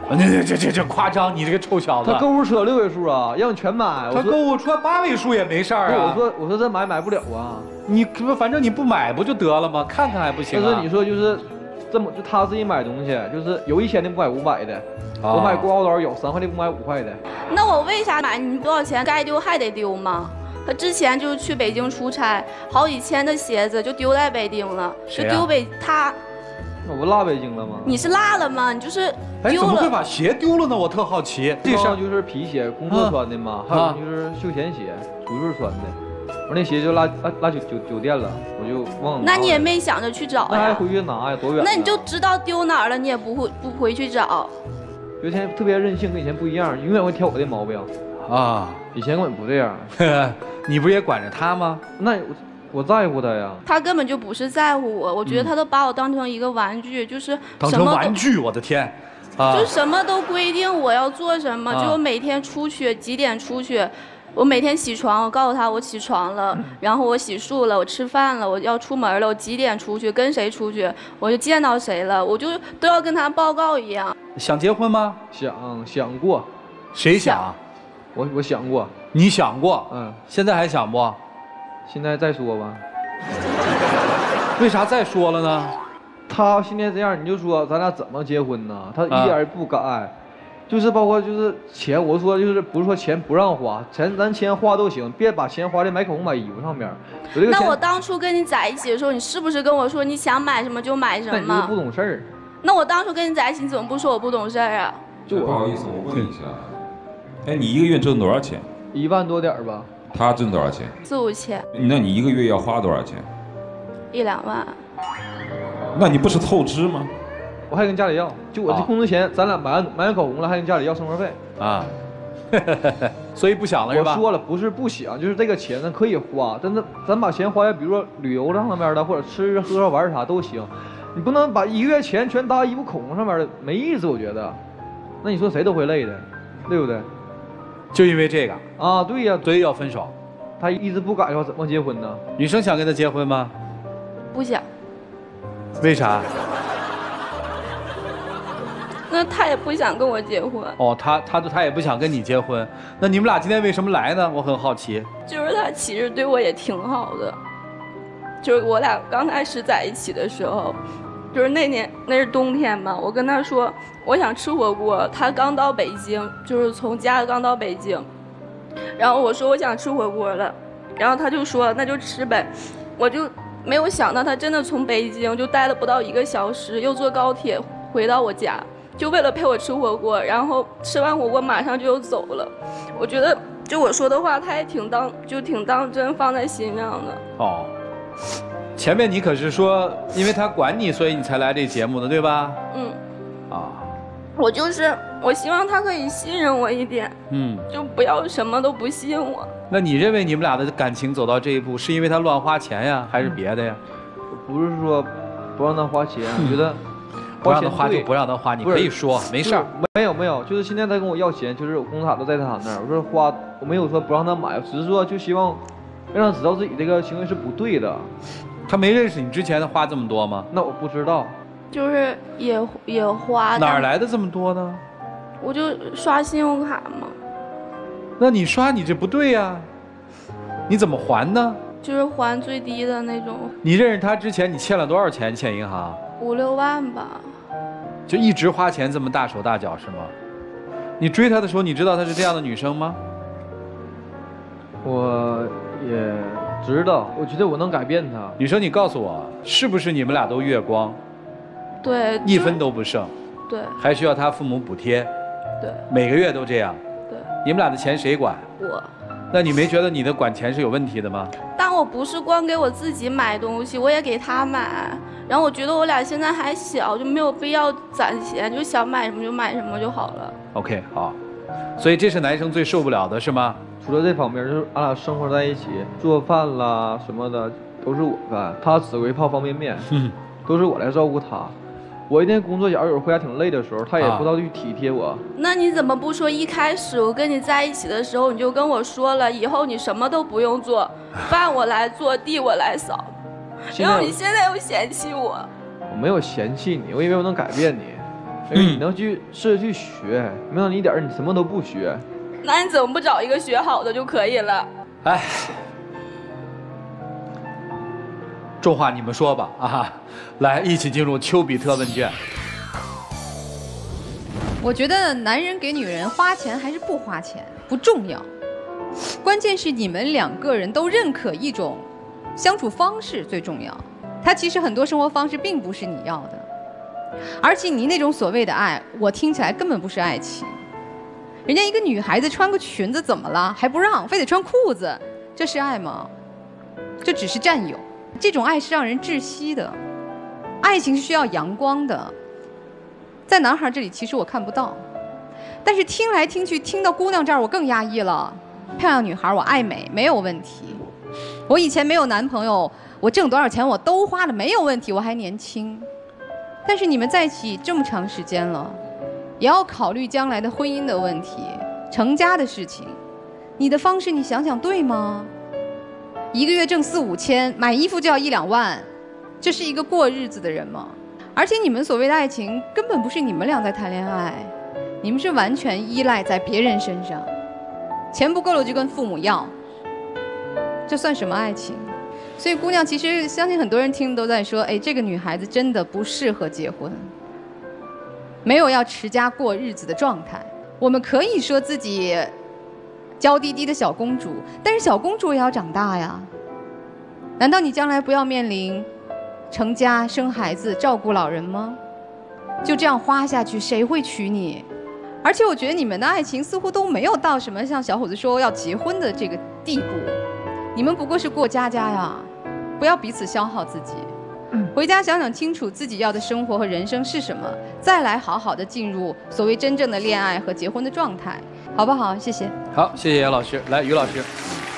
这这这这夸张！你这个臭小子！ 他购物车六位数啊，让你全买。 他购物车八位数也没事儿啊。 我说我说这买买不了啊。 你不反正你不买不就得了吗？看看还不行啊？ 但是你说就是这么就他自己买东西，就是有一千的不买五百的，啊、我买刮胡刀有三块的不买五块的。 那我为啥买？你多少钱该丢还得丢吗？他之前就是去北京出差，好几千的鞋子就丢在北京了，就丢北他。 那我落北京了吗？ 你是落了吗？你就是哎，怎么会把鞋丢了呢？我特好奇。 这双就是皮鞋，工作穿的嘛，还有就是休闲鞋，出去穿的。我那鞋就落落落酒酒酒店了，我就忘了。 那你也没想着去找呀？ 那还回去拿呀？多远？ 那你就知道丢哪儿了，你也不会不回去找。 有钱特别任性，跟以前不一样，永远会挑我的毛病。啊，以前根本不这样。 你不是也管着他吗？ 那我。我在乎他呀， 他根本就不是在乎我，我觉得他都把我当成一个玩具，就是当成玩具，我的天， 啊，就什么都规定我要做什么，啊、就我每天出去几点出去，我每天起床，我告诉他我起床了，嗯、然后我洗漱了，我吃饭了，我要出门了，我几点出去，跟谁出去，我就见到谁了，我就都要跟他报告一样。 想结婚吗？ 想想过， 谁想？ 我我想过， 你想过？ 嗯， 现在还想不？ 现在再说吧。 为啥再说了呢？ 他现在这样，你就说咱俩怎么结婚呢？他一点也不改，啊、就是包括就是钱，我说就是不是说钱不让花，钱咱钱花都行，别把钱花在买口红、买衣服上面。 我那我当初跟你在一起的时候，你是不是跟我说你想买什么就买什么？ 那你不懂事儿。 那我当初跟你在一起，你怎么不说我不懂事儿啊？ 就不好意思，我问一下，哎，你一个月挣多少钱？ 一万多点吧。 他挣多少钱？ 四五千。 那你一个月要花多少钱？ 一两万。 那你不是透支吗？ 我还跟家里要，就我这工资钱，啊、咱俩买完买完口红了，还跟家里要生活费啊。所以不想了是吧？ 我说了，不是不想，就是这个钱咱可以花，但是咱把钱花在比如说旅游上面的，或者吃喝玩啥都行。你不能把一个月钱全搭衣服口红上面的，没意思，我觉得。那你说谁都会累的，对不对？ 就因为这个啊，对呀， 所以要分手。 他一直不改的话，怎么结婚呢？ 女生想跟他结婚吗？ 不想。 为啥？ 那他也不想跟我结婚。 哦，他他他也不想跟你结婚。那你们俩今天为什么来呢？我很好奇。 就是他其实对我也挺好的，就是我俩刚开始在一起的时候。就是那年那是冬天嘛，我跟他说我想吃火锅，他刚到北京，就是从家刚到北京，然后我说我想吃火锅了，然后他就说那就吃呗，我就没有想到他真的从北京就待了不到一个小时，又坐高铁回到我家，就为了陪我吃火锅，然后吃完火锅马上就又走了。我觉得就我说的话他也挺当就挺当真放在心上的。 哦。前面你可是说，因为他管你，所以你才来这节目的，对吧？ 嗯。 啊。 我就是我希望他可以信任我一点，嗯，就不要什么都不信我。 那你认为你们俩的感情走到这一步，是因为他乱花钱呀，还是别的呀？ 不是说不让他花钱，我觉得不让他花就不让他花，你可以说没事儿。 没有没有，就是现在他跟我要钱，就是我工资卡都在他那儿，我说花，我没有说不让他买，只是说就希望让他知道自己这个行为是不对的。 他没认识你之前，他花这么多吗？ 那我不知道。 就是也也花。 哪儿来的这么多呢？ 我就刷信用卡嘛。 那你刷你这不对呀、啊，你怎么还呢？ 就是还最低的那种。 你认识他之前，你欠了多少钱？欠银行？ 五六万吧。 就一直花钱这么大手大脚是吗？你追他的时候，你知道她是这样的女生吗？ 我也知道，我觉得我能改变她。 女生，你告诉我，是不是你们俩都月光？ 对， 一分都不剩。 对。 还需要他父母补贴。 对。 每个月都这样。 对。 你们俩的钱谁管？ 我。 那你没觉得你的管钱是有问题的吗？ 但我不是光给我自己买东西，我也给他买。然后我觉得我俩现在还小，就没有必要攒钱，就想买什么就买什么就好了。 OK， 好。所以这是男生最受不了的是吗？ 除了这方面，就是俺俩生活在一起，做饭啦什么的都是我干，他只会泡方便面，嗯，都是我来照顾他。我一天工作，假如有时候回家挺累的时候，他也不知道去体贴我。 那你怎么不说一开始我跟你在一起的时候，你就跟我说了，以后你什么都不用做，饭我来做，地我来扫，然后你现在又嫌弃我？ 我没有嫌弃你，我以为我能改变你。 而你能去试着去学，没想到你一点儿你什么都不学。 那你怎么不找一个学好的就可以了？ 哎，重话你们说吧啊！来，一起进入丘比特问卷。 我觉得男人给女人花钱还是不花钱不重要，关键是你们两个人都认可一种相处方式最重要。他其实很多生活方式并不是你要的，而且你那种所谓的爱，我听起来根本不是爱情。人家一个女孩子穿个裙子怎么了？还不让，非得穿裤子，这是爱吗？这只是占有。这种爱是让人窒息的，爱情是需要阳光的。在男孩这里，其实我看不到，但是听来听去，听到姑娘这儿，我更压抑了。漂亮女孩，我爱美，没有问题。我以前没有男朋友，我挣多少钱我都花了，没有问题，我还年轻。但是你们在一起这么长时间了，也要考虑将来的婚姻的问题、成家的事情。你的方式，你想想对吗？一个月挣四五千，买衣服就要一两万，这是一个过日子的人吗？而且你们所谓的爱情，根本不是你们俩在谈恋爱，你们是完全依赖在别人身上。钱不够了就跟父母要，这算什么爱情？所以姑娘，其实相信很多人听都在说，哎，这个女孩子真的不适合结婚，没有要持家过日子的状态。我们可以说自己娇滴滴的小公主，但是小公主也要长大呀。难道你将来不要面临成家、生孩子、照顾老人吗？就这样花下去，谁会娶你？而且我觉得你们的爱情似乎都没有到什么像小伙子说要结婚的这个地步，你们不过是过家家呀，不要彼此消耗自己。回家想想清楚自己要的生活和人生是什么，再来好好的进入所谓真正的恋爱和结婚的状态，好不好？谢谢。 好，谢谢严老师。来，于老师。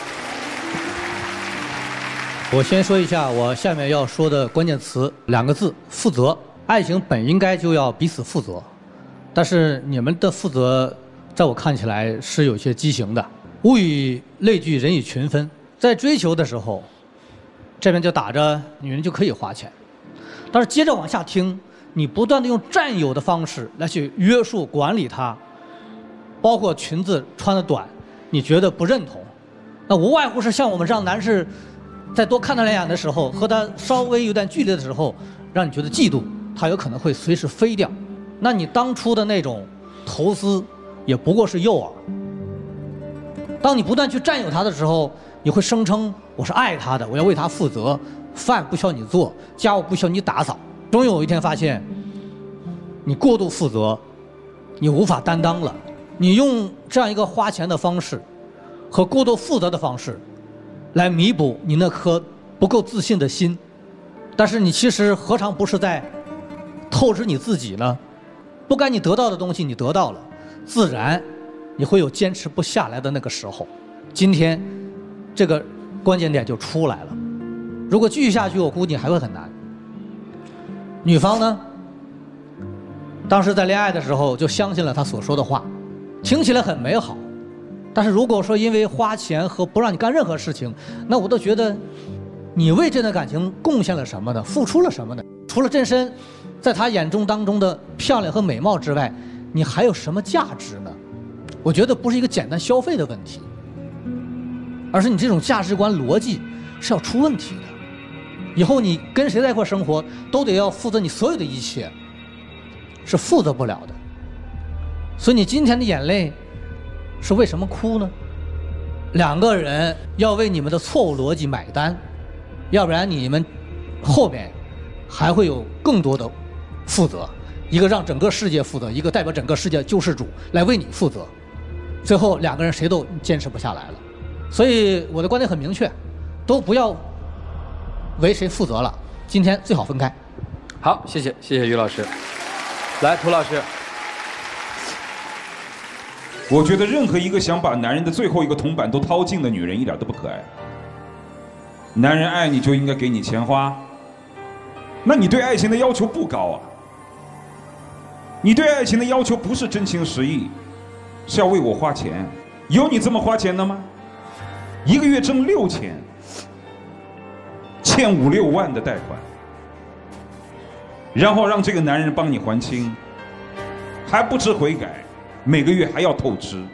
我先说一下我下面要说的关键词，两个字：负责。爱情本应该就要彼此负责，但是你们的负责，在我看起来是有些畸形的。物以类聚，人以群分。在追求的时候，这边就打着女人就可以花钱，但是接着往下听，你不断的用占有的方式来去约束管理她，包括裙子穿的短，你觉得不认同，那无外乎是像我们这样男士，在多看他两眼的时候，和他稍微有点距离的时候，让你觉得嫉妒，他有可能会随时飞掉。那你当初的那种投资，也不过是诱饵。当你不断去占有他的时候，你会声称我是爱他的，我要为他负责，饭不需要你做，家务不需要你打扫。终有一天发现，你过度负责，你无法担当了。你用这样一个花钱的方式，和过度负责的方式，来弥补你那颗不够自信的心，但是你其实何尝不是在透支你自己呢？不该你得到的东西你得到了，自然你会有坚持不下来的那个时候。今天这个关键点就出来了，如果继续下去，我估计还会很难。女方呢，当时在恋爱的时候就相信了他所说的话，听起来很美好。但是如果说因为花钱和不让你干任何事情，那我都觉得你为这段感情贡献了什么呢？付出了什么呢？除了这身在他眼中当中的漂亮和美貌之外，你还有什么价值呢？我觉得不是一个简单消费的问题，而是你这种价值观逻辑是要出问题的。以后你跟谁在一块生活，都得要负责你所有的一切，是负责不了的。所以你今天的眼泪是为什么哭呢？两个人要为你们的错误逻辑买单，要不然你们后面还会有更多的负责，一个让整个世界负责，一个代表整个世界的救世主来为你负责，最后两个人谁都坚持不下来了。所以我的观点很明确，都不要为谁负责了，今天最好分开。 好，谢谢，谢谢于老师。来，涂老师。 我觉得任何一个想把男人的最后一个铜板都掏尽的女人一点都不可爱。男人爱你就应该给你钱花，那你对爱情的要求不高啊。你对爱情的要求不是真情实意，是要为我花钱。有你这么花钱的吗？一个月挣六千，欠五六万的贷款，然后让这个男人帮你还清， 还不知悔改，每个月还要透支。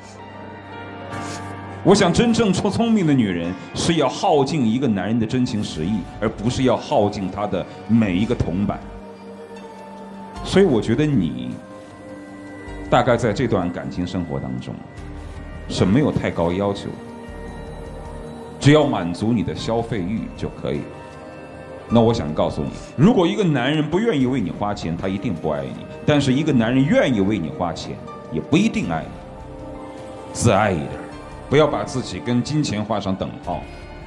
我想，真正聪聪明的女人是要耗尽一个男人的真情实意，而不是要耗尽他的每一个铜板。所以，我觉得你大概在这段感情生活当中是没有太高要求，只要满足你的消费欲就可以。那我想告诉你，如果一个男人不愿意为你花钱，他一定不爱你；但是一个男人愿意为你花钱，也不一定爱你。自爱一点，不要把自己跟金钱画上等号。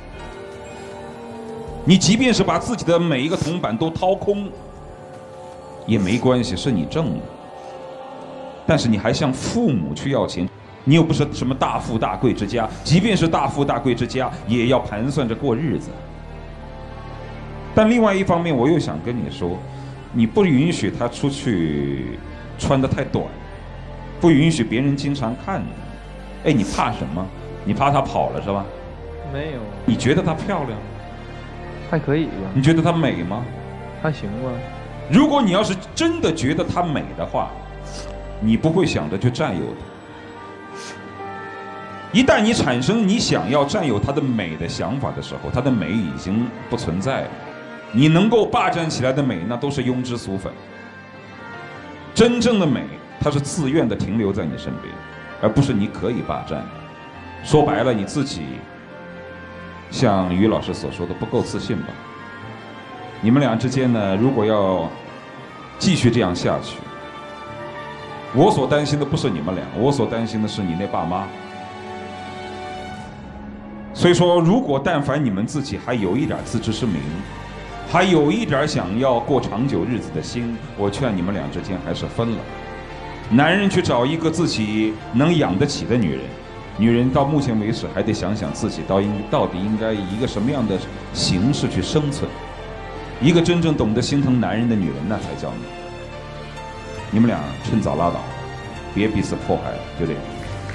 你即便是把自己的每一个铜板都掏空也没关系，是你挣的。但是你还向父母去要钱，你又不是什么大富大贵之家，即便是大富大贵之家，也要盘算着过日子。但另外一方面，我又想跟你说，你不允许他出去穿得太短，不允许别人经常看你。哎，你怕什么？你怕他跑了是吧？ 没有。 你觉得她漂亮吗？ 还可以吧。你觉得她美吗？ 还行吧。 如果你要是真的觉得她美的话，你不会想着去占有她。一旦你产生你想要占有她的美的想法的时候，她的美已经不存在了。你能够霸占起来的美，那都是庸脂俗粉。真正的美，它是自愿的停留在你身边，而不是你可以霸占。说白了，你自己像于老师所说的不够自信吧。你们俩之间呢，如果要继续这样下去，我所担心的不是你们俩，我所担心的是你那爸妈。所以说，如果但凡你们自己还有一点自知之明，还有一点想要过长久日子的心，我劝你们俩之间还是分了。男人去找一个自己能养得起的女人，女人到目前为止还得想想自己到应到底应该以一个什么样的形式去生存。一个真正懂得心疼男人的女人，那才叫你。你们俩趁早拉倒，别彼此迫害了，就这样。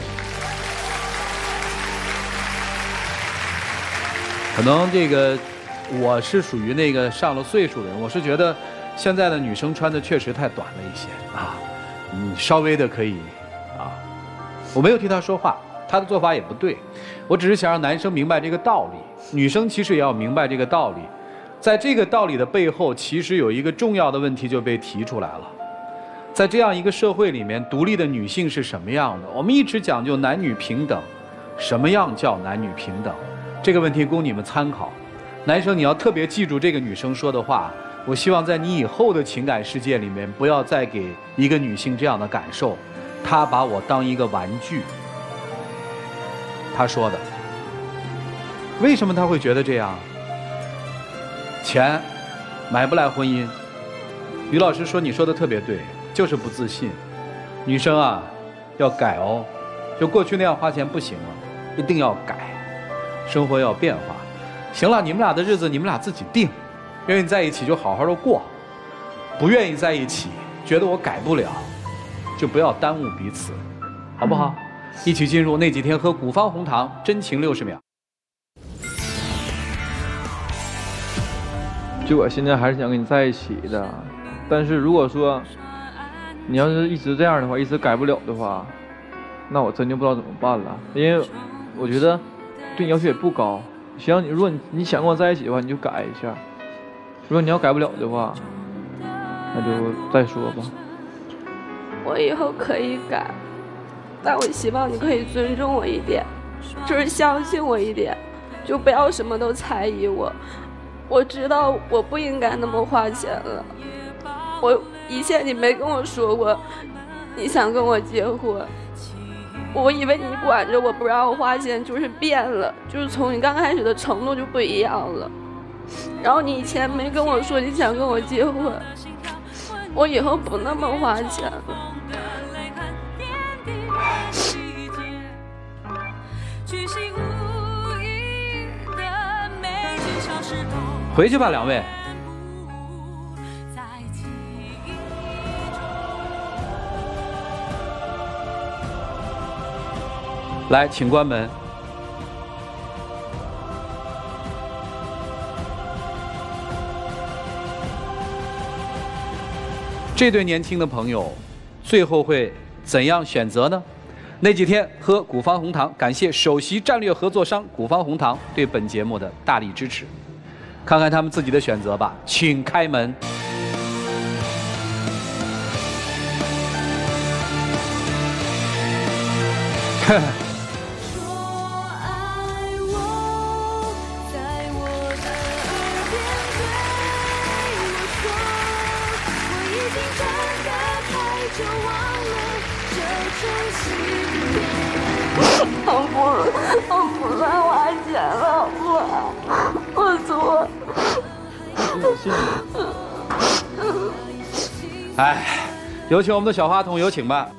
可能这个我是属于那个上了岁数的人，我是觉得现在的女生穿的确实太短了一些啊，你稍微的可以啊，我没有替她说话，她的做法也不对，我只是想让男生明白这个道理，女生其实也要明白这个道理，在这个道理的背后，其实有一个重要的问题就被提出来了。在这样一个社会里面，独立的女性是什么样的？我们一直讲究男女平等，什么样叫男女平等？这个问题供你们参考。男生，你要特别记住这个女生说的话。我希望在你以后的情感世界里面，不要再给一个女性这样的感受，她把我当一个玩具。她说的。为什么她会觉得这样？钱买不来婚姻。于老师说你说的特别对，就是不自信。女生啊，要改哦，就过去那样花钱不行了，一定要改，生活要变化。行了，你们俩的日子你们俩自己定，愿意在一起就好好的过，不愿意在一起，觉得我改不了，就不要耽误彼此，好不好？一起进入那几天喝古方红糖，真情六十秒。 就我现在还是想跟你在一起的，但是如果说你要是一直这样的话，一直改不了的话，那我真就不知道怎么办了。因为我觉得对你要求也不高，行，你如果你你想跟我在一起的话，你就改一下；如果你要改不了的话，那就再说吧。 我以后可以改，但我希望你可以尊重我一点，就是相信我一点，就不要什么都猜疑我。我知道我不应该那么花钱了，我以前你没跟我说过你想跟我结婚，我以为你管着我不让我花钱就是变了，就是从你刚开始的承诺就不一样了。然后你以前没跟我说你想跟我结婚，我以后不那么花钱了。 回去吧，两位。来，请关门。这对年轻的朋友， 最后会怎样选择呢？那几天喝古方红糖，感谢首席战略合作商古方红糖对本节目的大力支持。看看他们自己的选择吧，请开门。呵呵。 我不，我不再花钱了，我我错。 哎，有请我们的小话筒，有请吧。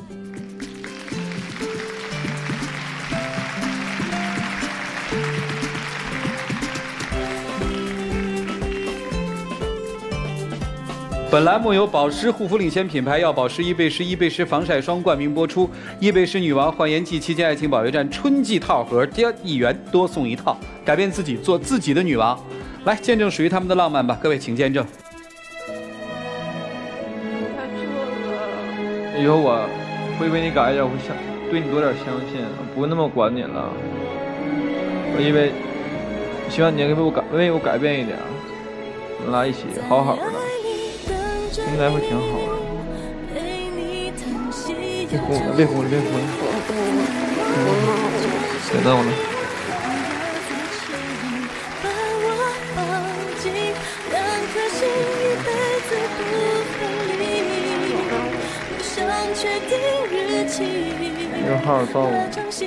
本栏目由保湿护肤领先品牌药保湿伊贝诗伊贝诗防晒霜冠名播出。伊贝诗女王焕颜季期间爱情保卫战春季套盒，加一元多送一套，改变自己，做自己的女王。来见证属于他们的浪漫吧，各位请见证。 以后我会为你改一点，我会相对你多点相信，不会那么管你了。我因为希望你能为我改为我改变一点，我们俩一起好好的。应该会挺好的。别哭了，别哭了，别哭了。别闹了。有好好照顾。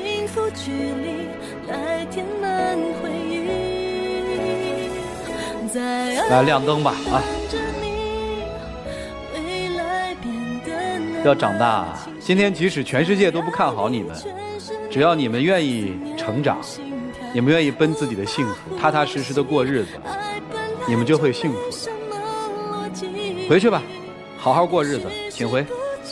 来亮灯吧啊！要长大，今天即使全世界都不看好你们，只要你们愿意成长，你们愿意奔自己的幸福，踏踏实实的过日子，你们就会幸福的。回去吧，好好过日子，请回。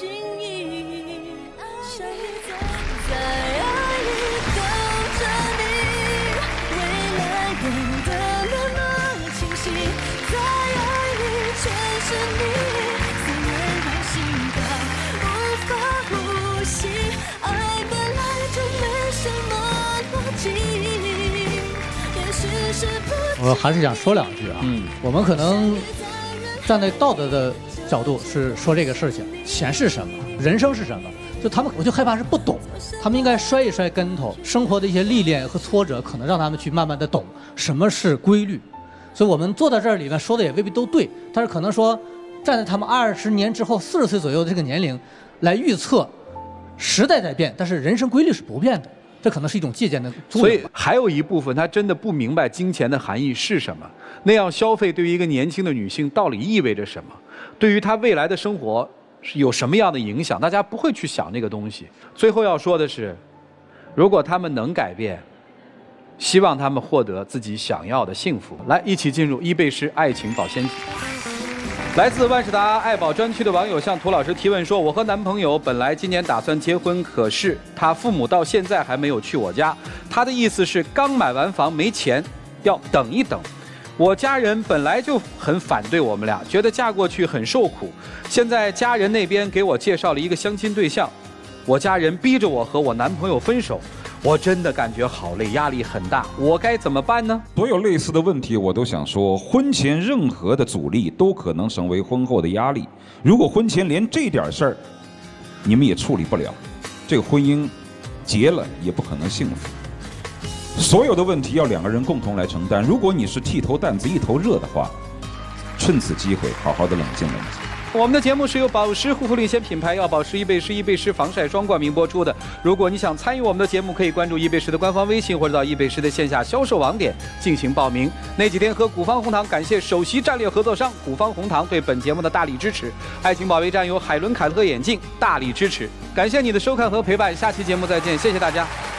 我还是想说两句啊，嗯，我们可能站在道德的角度是说这个事情，钱是什么，人生是什么，就他们我就害怕是不懂，他们应该摔一摔跟头，生活的一些历练和挫折，可能让他们去慢慢的懂什么是规律。所以我们坐在这里面说的也未必都对，但是可能说站在他们二十年之后四十岁左右的这个年龄来预测，时代在变，但是人生规律是不变的。这可能是一种借鉴的作用。 所以还有一部分他真的不明白金钱的含义是什么，那样消费对于一个年轻的女性到底意味着什么，对于她未来的生活是有什么样的影响，大家不会去想那个东西。最后要说的是，如果他们能改变，希望他们获得自己想要的幸福。来，一起进入伊贝诗爱情保鲜体。来自万事达爱宝专区的网友向涂老师提问说：“我和男朋友本来今年打算结婚，可是他父母到现在还没有去我家。他的意思是刚买完房没钱，要等一等。我家人本来就很反对我们俩，觉得嫁过去很受苦。现在家人那边给我介绍了一个相亲对象，我家人逼着我和我男朋友分手。我真的感觉好累，压力很大，我该怎么办呢？” 所有类似的问题，我都想说，婚前任何的阻力都可能成为婚后的压力。如果婚前连这点事儿你们也处理不了，这个婚姻结了也不可能幸福。所有的问题要两个人共同来承担。如果你是剃头担子一头热的话，趁此机会好好的冷静冷静。 我们的节目是由保湿护肤领先品牌药保湿伊贝诗伊贝诗防晒霜冠名播出的。如果你想参与我们的节目，可以关注伊贝诗的官方微信，或者到伊贝诗的线下销售网点进行报名。那几天喝古方红糖，感谢首席战略合作商古方红糖对本节目的大力支持。爱情保卫战由海伦凯特眼镜大力支持。感谢你的收看和陪伴，下期节目再见，谢谢大家。